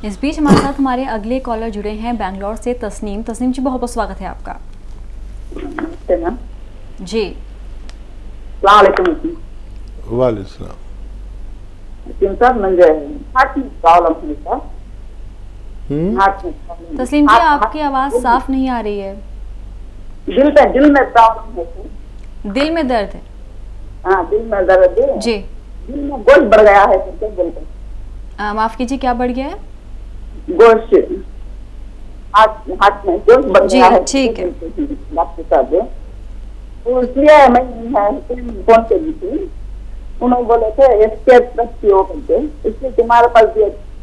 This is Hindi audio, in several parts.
इस बीच हमारे साथ हमारे अगले कॉलर जुड़े हैं बैंगलोर से तस्नीम। तस्नीम जी, बहुत बहुत स्वागत है आपका। जी वालेकुम सर, मुझे हार्ट में प्रॉब्लम है सर। तस्लीम जी, आपकी आवाज साफ नहीं आ रही है। दिल में प्रॉब्लम है सर। दिल में दर्द है? हाँ, दिल में दर्द है जी। दिल में गोश्त बढ़ गया है सर, क्या बोलते माफ कीजिए, क्या बढ़ गया है? गोश्त हाथ में गोश्त बढ़ गया है। ठीक है डॉक्टर साहब, तो इसलिए मैं फोन पे दी थी। उन्होंने बोले थे एस्केप रखियो करके, इसलिए तुम्हारे पास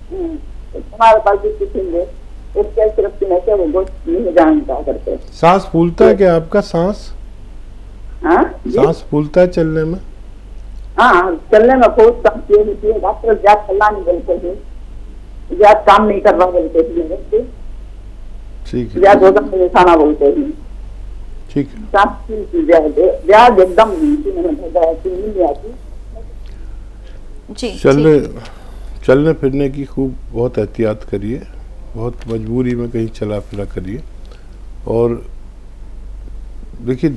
भी पूछेंगे एस्केप रखने से वो गोश्त नहीं जानता करके। सांस फूलता है क्या आपका? सांस सांस फूलता है चलने में? हाँ, चलने में बहुत सांस होती है। डॉक्टर ज्यादा चलना नहीं बोलते थे, ज्यादा काम नहीं करना बोलते थे, ठीक है, ज्यादा वजन में खाना बोलते हैं। ठीक है, ब्याज एकदम नहीं आती। चलने फिरने की खूब बहुत एहतियात करिए, बहुत मजबूरी में कहीं चला फिरा करिए। और देखिए,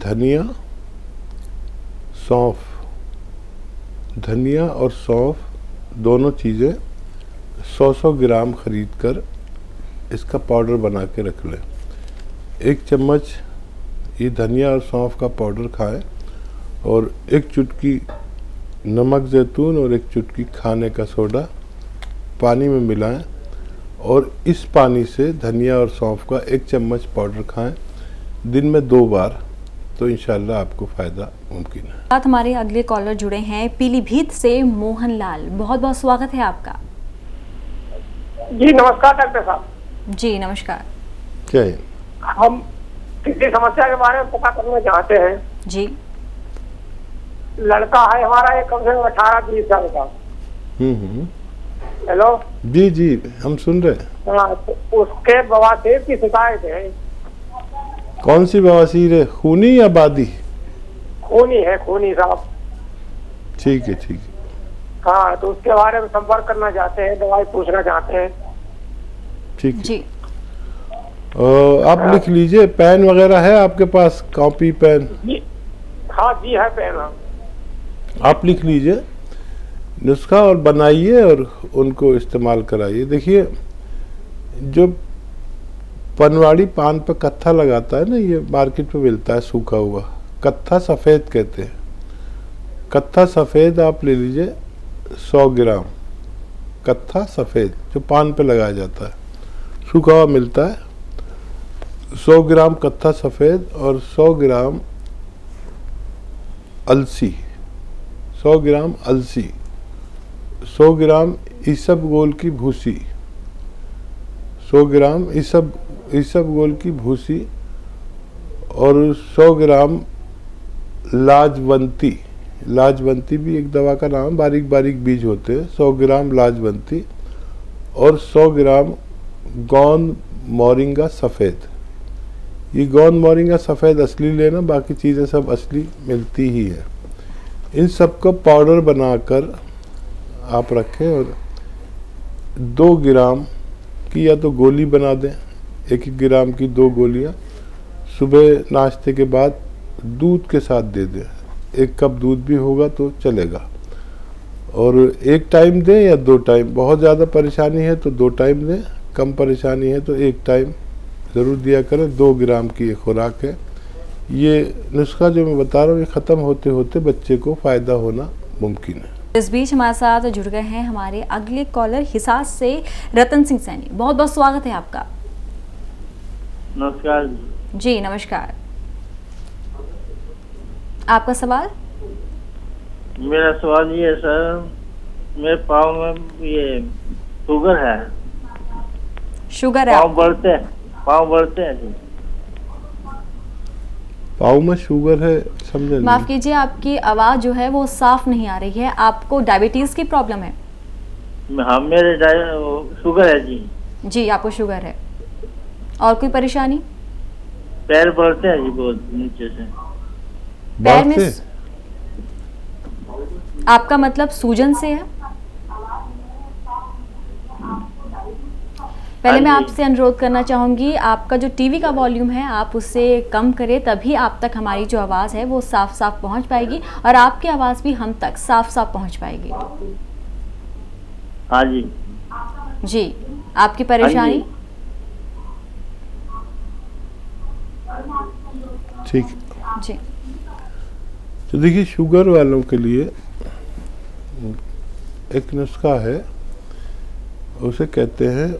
धनिया और सौंफ दोनों चीज़ें 100-100 ग्राम खरीद कर इसका पाउडर बना के रख लें। 1 चम्मच ये धनिया और सौंफ का पाउडर खाएं और 1 चुटकी नमक ज़ैतून और 1 चुटकी खाने का सोडा पानी में मिलाएं और इस पानी से धनिया और सौंफ का 1 चम्मच पाउडर खाएं दिन में 2 बार, तो इंशाल्लाह आपको फ़ायदा मुमकिन है। साथ हमारे अगले कॉलर जुड़े हैं पीलीभीत से मोहन लाल। बहुत बहुत स्वागत है आपका। जी नमस्कार डॉक्टर साहब। जी नमस्कार। क्या है? हम किसी समस्या के बारे में पता करना चाहते हैं। जी। लड़का है हमारा, एक कम से कम 18-20 साल का। हेलो जी जी, हम सुन रहे हैं। हाँ, तो उसके बवासीर की शिकायत है। कौन सी बवासीर है? खूनी या बादी? खूनी है, खूनी साहब। ठीक है, ठीक है। हाँ, तो उसके बारे में संपर्क करना चाहते हैं, दवाई पूछना चाहते हैं। ठीक है जी। आप लिख लीजिए। पेन वगैरह है आपके पास? Copy pen? हाँ जी है पेन। आप लिख लीजिए नुस्खा और बनाइए और उनको इस्तेमाल कराइए। देखिए, जो पनवाड़ी पान पर कत्था लगाता है ना, ये मार्केट में मिलता है सूखा हुआ, कत्था सफ़ेद कहते हैं। कत्था सफ़ेद आप ले लीजिए 100 ग्राम। कत्था सफ़ेद जो पान पे लगाया जाता है, सूखा हुआ मिलता है। 100 ग्राम कत्था सफ़ेद और 100 ग्राम अलसी, 100 ग्राम अलसी, 100 ग्राम इसबगोल की भूसी, 100 ग्राम इसबगोल की भूसी और 100 ग्राम लाजवंती। लाजवंती भी एक दवा का नाम, बारीक बारीक बीज होते हैं। 100 ग्राम लाजवंती और 100 ग्राम गोंद मोरिंगा सफ़ेद। ये गोंद मोरिंगा सफ़ेद असली लेना, बाकी चीज़ें सब असली मिलती ही है। इन सब को पाउडर बनाकर आप रखें और 2 ग्राम की या तो गोली बना दें, 1-1 ग्राम की 2 गोलियां सुबह नाश्ते के बाद दूध के साथ दे दें। 1 कप दूध भी होगा तो चलेगा। और 1 टाइम दें या 2 टाइम। बहुत ज़्यादा परेशानी है तो 2 टाइम दें, कम परेशानी है तो 1 टाइम ज़रूर दिया करें। 2 ग्राम की एक खुराक है। ये नुस्खा जो मैं बता रहा हूँ, ये ख़त्म होते होते बच्चे को फ़ायदा होना मुमकिन है। इस बीच हमारे साथ जुड़ गए हैं हमारे अगले कॉलर हिसार से रतन सिंह सैनी। बहुत बहुत स्वागत है आपका। नमस्कार जी नमस्कार। आपका सवाल? मेरा सवाल ये है सर, मेरे पाँव में ये शुगर है। शुगर है? पाँव बढ़ते हैं जी। पाँव में शुगर है? समझे? माफ कीजिए, आपकी आवाज़ जो है वो साफ नहीं आ रही है। आपको डायबिटीज़ की प्रॉब्लम है? हाँ, मेरे शुगर है जी। जी, आपको शुगर है। और कोई परेशानी? पैर बढ़ते हैं जी बहुत नीचे से। पैर में आपका मतलब सूजन से है? पहले मैं हाँ जी। आपसे अनुरोध करना चाहूँगी, आपका जो टीवी का वॉल्यूम है आप उससे कम करें, तभी आप तक हमारी जो आवाज़ है वो साफ साफ पहुँच पाएगी और आपकी आवाज़ भी हम तक साफ साफ पहुँच पाएगी। हाँ जी। जी, आपकी परेशानी। ठीक। जी तो देखिए, शुगर वालों के लिए एक नुस्खा है, उसे कहते हैं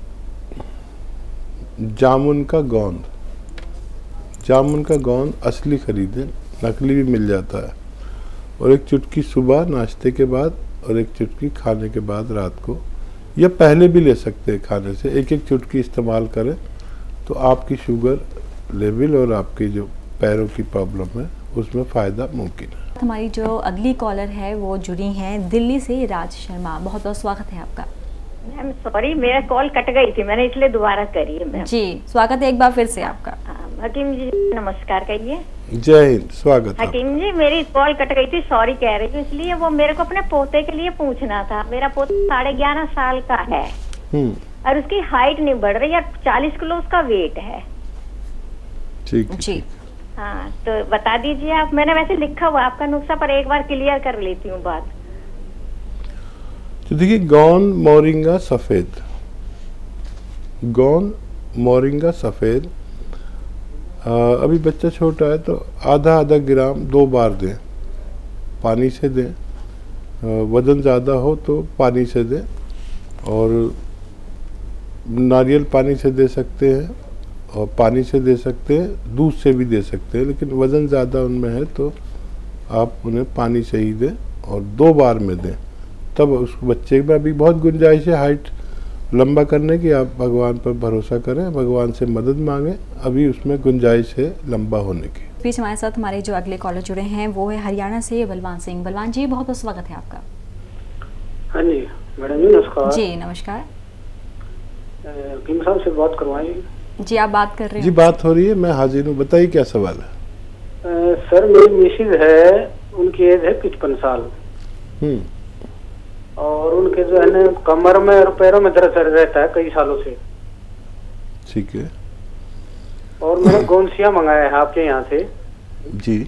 जामुन का गोंद। जामुन का गोंद असली खरीदें, नकली भी मिल जाता है। और एक चुटकी सुबह नाश्ते के बाद और एक चुटकी खाने के बाद रात को, या पहले भी ले सकते हैं खाने से। एक एक चुटकी इस्तेमाल करें तो आपकी शुगर लेवल और आपकी जो पैरों की प्रॉब्लम है उसमें फ़ायदा मुमकिन है। हमारी जो अगली कॉलर है वो जुड़ी हैं दिल्ली से, राज शर्मा। बहुत बहुत स्वागत है आपका। मैम सॉरी, मेरा कॉल कट गई थी, मैंने इसलिए दोबारा करी है मैम। जी, स्वागत है एक बार फिर से आपका। हकीम जी नमस्कार कहिए। जय हिंद, स्वागत है। हकीम जी, मेरी कॉल कट गई थी, सॉरी कह रही हूँ, इसलिए वो मेरे को अपने पोते के लिए पूछना था। मेरा पोता 11.5 साल का है और उसकी हाइट नहीं बढ़ रही और 40 किलो उसका वेट है। ठीक जी हाँ, तो बता दीजिए आप। मैंने वैसे लिखा हुआ आपका नुस्खा, पर एक बार क्लियर कर लेती हूँ बात। तो देखिए, गोंद मोरिंगा सफ़ेद, गोंद मोरिंगा सफ़ेद, अभी बच्चा छोटा है तो आधा ग्राम 2 बार दें, पानी से दें। वज़न ज़्यादा हो तो पानी से दें, और नारियल पानी से दे सकते हैं और पानी से दे सकते हैं, दूध से भी दे सकते हैं। लेकिन वज़न ज़्यादा उनमें है तो आप उन्हें पानी से ही दें और 2 बार में दें। तब उस बच्चे में अभी बहुत गुंजाइश है हाइट लंबा करने की। आप भगवान पर भरोसा करें, भगवान से मदद मांगें, अभी उसमें गुंजाइश है लंबा होने की। बीच हमारे साथ हमारे जो अगले कॉलर जुड़े हैं वो है हरियाणा से बलवान सिंह। बलवान जी, बहुत बहुत स्वागत है आपका। हाँ जी मैडम जी, नमस्कार। जी नमस्कार। हकीम साहब से बात करवाएं। जी, आप बात कर रहे हैं। जी, बात हो रही है, मैं हाजिर हूँ, बताइए क्या सवाल है। सर, मेरी मिसेज है, उनकी एज है 55 साल और उनके जो है ना कमर में और पैरों में दर्द रहता है कई सालों से। ठीक है। और मैंने गोंसिया मंगाया है आपके यहाँ से। जी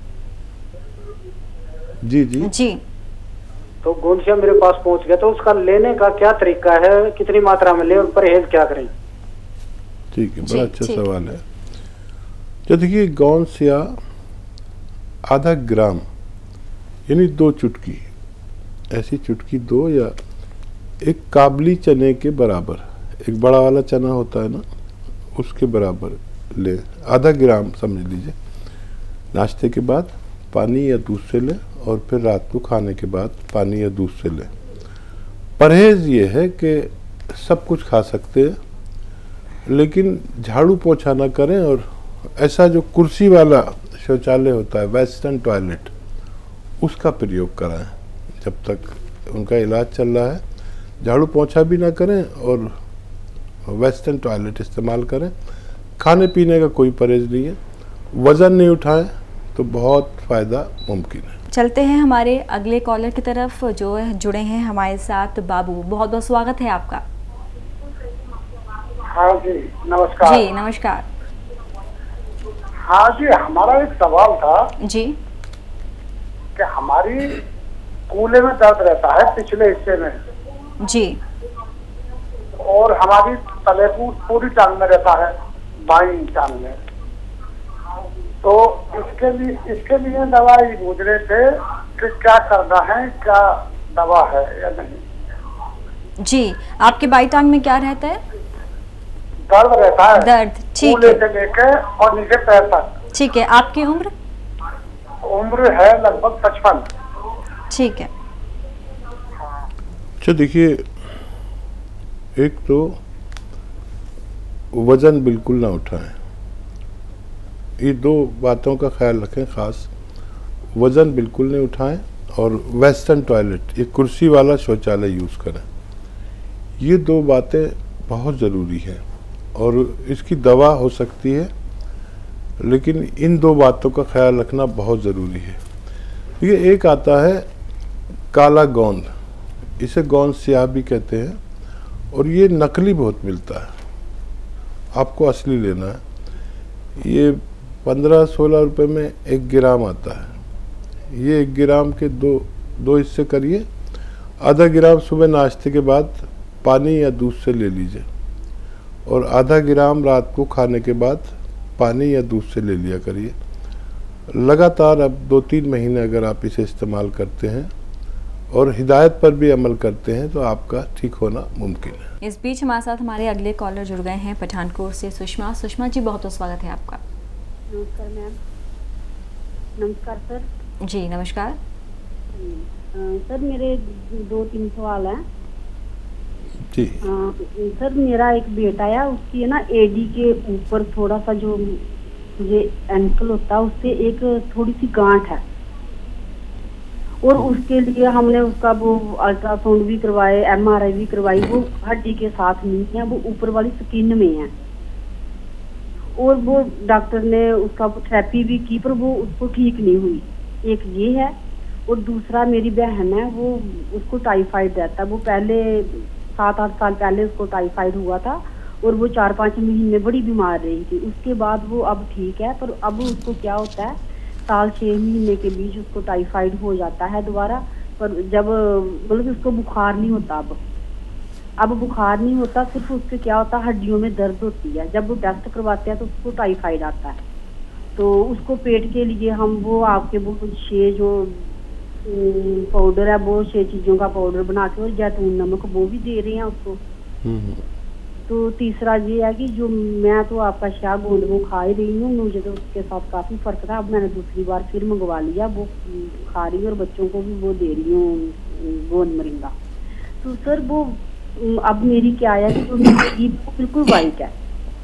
जी जी जी। तो गोंसिया मेरे पास पहुँच गया, तो उसका लेने का क्या तरीका है, कितनी मात्रा में ले और परहेज क्या करें? ठीक है, बड़ा अच्छा सवाल है। तो देखिए, गोंसिया आधा ग्राम यानी 2 चुटकी, ऐसी चुटकी 2 या एक काबली चने के बराबर, एक बड़ा वाला चना होता है ना, उसके बराबर ले, आधा ग्राम समझ लीजिए। नाश्ते के बाद पानी या दूध से लें और फिर रात को खाने के बाद पानी या दूध से लें। परहेज ये है कि सब कुछ खा सकते हैं लेकिन झाड़ू पोछा ना करें, और ऐसा जो कुर्सी वाला शौचालय होता है, वेस्टर्न टॉयलेट, उसका प्रयोग कराएं जब तक उनका इलाज चल रहा है। झाड़ू पोछा भी ना करें और वेस्टर्न टॉयलेट इस्तेमाल करें। खाने पीने का कोई परहेज नहीं है। वज़न नहीं उठाएं तो बहुत फ़ायदा मुमकिन है। चलते हैं हमारे अगले कॉलर की तरफ जो जुड़े हैं हमारे साथ, बाबू। बहुत बहुत स्वागत है आपका। हाँ जी नमस्कार। जी नमस्कार। हाँ जी, हमारा एक सवाल था जी कि हमारी कूल्हे में दर्द रहता है पिछले हिस्से में, जी, और हमारी तले पूरी टांग में रहता है, बाईं टांग में। तो इसके लिए दवाई पूछ रहे थे कि क्या करना है, क्या दवा है या नहीं। जी, आपके बाई टांग में क्या रहता है? दर्द रहता है, दर्द, ठीक कूल्हे है। से लेके और नीचे पैर तक। ठीक है। आपकी उम्र? उम्र है लगभग 55। ठीक है। अच्छा, देखिए, एक तो वज़न बिल्कुल ना उठाएं, ये 2 बातों का ख्याल रखें खास। वज़न बिल्कुल नहीं उठाएं और वेस्टर्न टॉयलेट, ये कुर्सी वाला शौचालय यूज़ करें। ये 2 बातें बहुत ज़रूरी हैं और इसकी दवा हो सकती है, लेकिन इन 2 बातों का ख्याल रखना बहुत ज़रूरी है। ये एक आता है काला गोंद, इसे गोंद स्याह भी कहते हैं, और ये नकली बहुत मिलता है, आपको असली लेना है। ये 15-16 रुपए में 1 ग्राम आता है। ये 1 ग्राम के दो हिस्से करिए। आधा ग्राम सुबह नाश्ते के बाद पानी या दूध से ले लीजिए और आधा ग्राम रात को खाने के बाद पानी या दूध से ले लिया करिए। लगातार अब 2-3 महीने अगर आप इसे इस्तेमाल करते हैं और हिदायत पर भी अमल करते हैं तो आपका ठीक होना मुमकिन है। इस बीच हमारे साथ हमारे अगले कॉलर जुड़ गए हैं पठानकोट से सुषमा। सुषमा जी, बहुत बहुत स्वागत है आपका। नमस्कार मैम। नमस्कार सर। जी नमस्कार। सर मेरे 2-3 सवाल हैं जी। सर मेरा एक बेटा है, उसकी है ना एडी के ऊपर थोड़ा सा जो ये एंकल होता है उससे एक थोड़ी सी गांठ है और उसके लिए हमने उसका वो अल्ट्रासाउंड भी करवाए, MRI भी करवाई। वो हड्डी के साथ नहीं है, वो ऊपर वाली स्किन में है और वो डॉक्टर ने उसका थेरेपी भी की पर वो उसको ठीक नहीं हुई। एक ये है और दूसरा मेरी बहन है, वो उसको टाइफाइड रहता है। वो पहले 7-8 साल पहले उसको टाइफाइड हुआ था और वो 4-5 महीने बड़ी बीमार रही थी। उसके बाद वो अब ठीक है, पर अब उसको क्या होता है, साल 6 महीने के बीच उसको टाइफाइड हो जाता है दोबारा। पर जब मतलब उसको बुखार नहीं होता, अब बुखार नहीं होता, सिर्फ उसके क्या होता है, हड्डियों में दर्द होती है। जब वो टेस्ट करवाते हैं तो उसको टाइफाइड आता है। तो उसको पेट के लिए हम वो आपके वो 6 जो पाउडर है, वो 6 चीज़ों का पाउडर बना के और जैतून नमक वो भी दे रहे हैं उसको। तो तीसरा ये है कि जो मैं तो आपका शाह गोंद वो खा ही रही हूँ, मुझे तो उसके साथ काफ़ी फर्क था। अब मैंने दूसरी बार फिर मंगवा लिया, वो खा रही हूँ और बच्चों को भी वो दे रही हूँ गोंद मरिंगा। तो सर वो अब मेरी क्या है कि जो मेरी जीभ बिल्कुल वाइट है।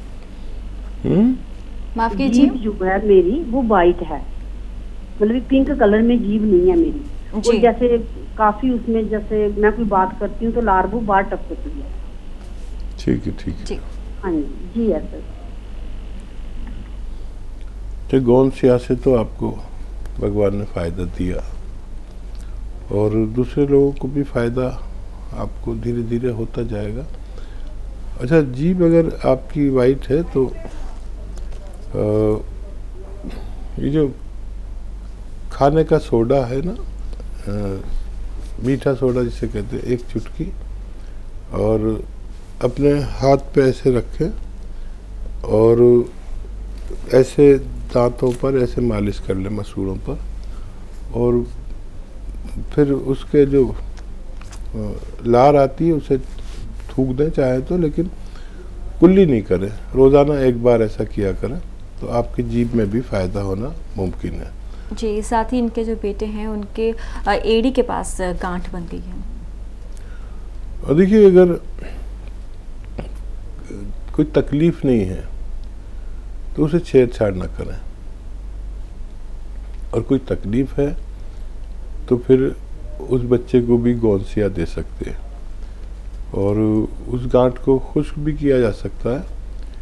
माफ कीजिए, जीभ जो है मेरी वो वाइट है, मतलब पिंक कलर में जीभ नहीं है मेरी। और जैसे काफी उसमें जैसे मैं कोई बात करती हूँ तो लार वो बाहर टपकती है। ठीक है, ठीक है। हाँ जी है सर। तो गोंद सिया से तो आपको भगवान ने फायदा दिया और दूसरे लोगों को भी फायदा आपको धीरे धीरे होता जाएगा। अच्छा, जीभ अगर आपकी वाइट है तो ये जो खाने का सोडा है ना, मीठा सोडा जिसे कहते हैं, 1 चुटकी और अपने हाथ पे ऐसे रखें और ऐसे दांतों पर ऐसे मालिश कर लें, मसूड़ों पर, और फिर उसके जो लार आती है उसे थूक दें चाहे तो, लेकिन कुल्ली नहीं करें। रोज़ाना 1 बार ऐसा किया करें तो आपकी जीभ में भी फ़ायदा होना मुमकिन है। जी, साथ ही इनके जो बेटे हैं उनके एड़ी के पास गांठ बन गई है। और देखिए, अगर कोई तकलीफ नहीं है तो उसे छेड़छाड़ ना करें, और कोई तकलीफ है तो फिर उस बच्चे को भी गोंसिया दे सकते हैं और उस गांठ को खुश्क भी किया जा सकता है।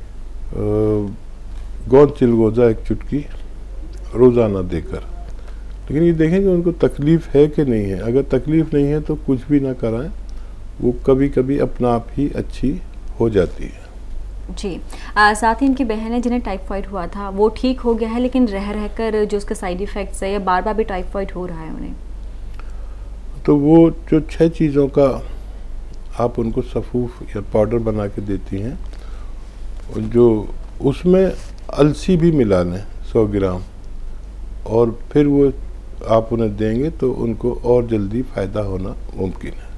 गोंद चिलगोजा 1 चुटकी रोज़ाना देकर। लेकिन ये देखें कि उनको तकलीफ़ है कि नहीं है। अगर तकलीफ़ नहीं है तो कुछ भी ना कराएं, वो कभी कभी अपना आप ही अच्छी हो जाती है। जी, साथ ही इनकी बहन है जिन्हें टाइफाइड हुआ था, वो ठीक हो गया है, लेकिन रह रहकर जो उसका साइड इफ़ेक्ट्स है या बार बार भी टाइफाइड हो रहा है उन्हें। तो वो जो 6 चीज़ों का आप उनको सफ़ूफ या पाउडर बना के देती हैं, जो उसमें अलसी भी मिला लें 100 ग्राम, और फिर वो आप उन्हें देंगे तो उनको और जल्दी फ़ायदा होना मुमकिन है।